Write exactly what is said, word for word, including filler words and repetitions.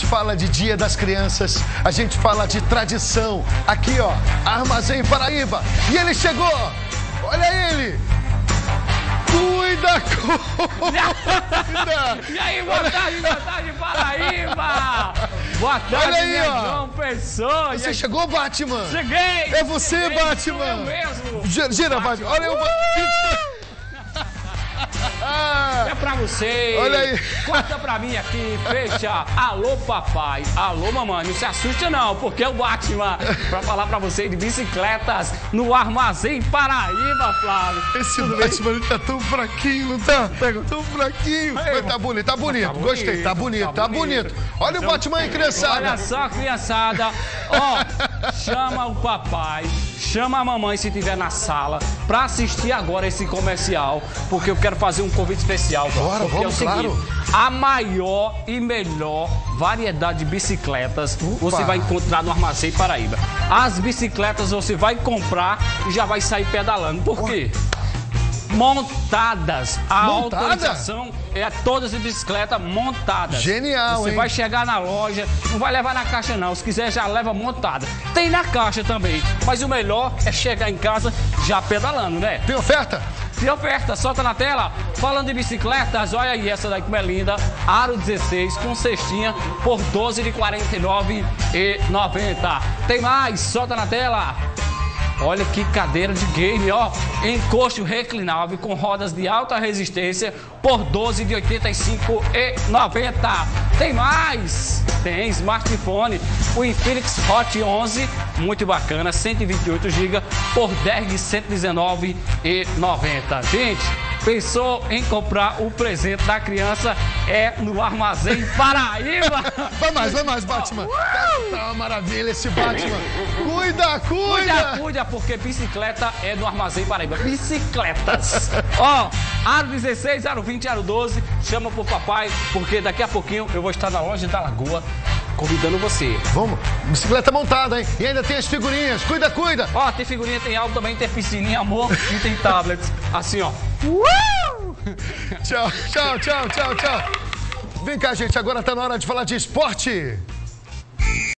fala de Dia das Crianças, a gente fala de tradição. Aqui, ó, Armazém Paraíba. E ele chegou! Olha ele! Cuida, cuida! E aí, boa tarde, boa tarde, Paraíba! Boa tarde, Olha aí, minha ó. João Pessoa! Você chegou, Batman? Cheguei! É você, Cheguei, Batman! sou eu mesmo! Gira, gira, Batman! Olha o É pra você! Olha aí! Corta pra mim aqui, fecha! Alô, papai! Alô, mamãe! Não se assusta não, porque é o Batman pra falar pra você de bicicletas no Armazém Paraíba, Flávio! Esse Batman ele tá tão fraquinho, não tá? Tão fraquinho! Mas tá bonito, tá bonito, Tá gostei, tá bonito, tá bonito! Olha o Batman aí, criançada! Olha só, criançada, ó, chama o papai, chama a mamãe se tiver na sala pra assistir agora esse comercial, porque eu quero fazer um convite especial. Bora, porque vamos, é o seguinte, claro. a maior e melhor variedade de bicicletas Opa. você vai encontrar no Armazém Paraíba. As bicicletas você vai comprar e já vai sair pedalando. Por quê? Montadas. A Montada? autorização é todas as bicicletas montadas. Genial, Você hein? vai chegar na loja, não vai levar na caixa não. Se quiser, já leva montada. Tem na caixa também, mas o melhor é chegar em casa já pedalando, né? Tem oferta? Tem oferta, solta na tela. Falando de bicicletas, olha aí essa daí como é linda. Aro dezesseis com cestinha por doze de quarenta e nove reais e noventa centavos. Tem mais, solta na tela. Olha que cadeira de game, ó. Encosto reclinável com rodas de alta resistência por doze de oitenta e cinco reais e noventa centavos. Tem mais! Tem smartphone, o Infinix Hot onze, muito bacana, cento e vinte e oito gigas por dez de cento e dezenove reais e noventa centavos. Gente, pensou em comprar o presente da criança? É no Armazém Paraíba. Vai mais, vai mais, Batman. Tá, tá uma maravilha esse Batman. Cuida, Cuida, cuida. cuida, porque bicicleta é no Armazém Paraíba. Bicicletas. Ó, aro dezesseis, aro vinte, aro doze, chama pro papai, porque daqui a pouquinho eu vou estar na loja da Lagoa convidando você. Vamos, bicicleta montada, hein? E ainda tem as figurinhas. Cuida, cuida. Ó, tem figurinha, tem álbum também, tem piscininha, amor, e tem tablets. Assim, ó. Tchau, tchau, tchau, tchau, tchau. Vem cá, gente, agora tá na hora de falar de esporte.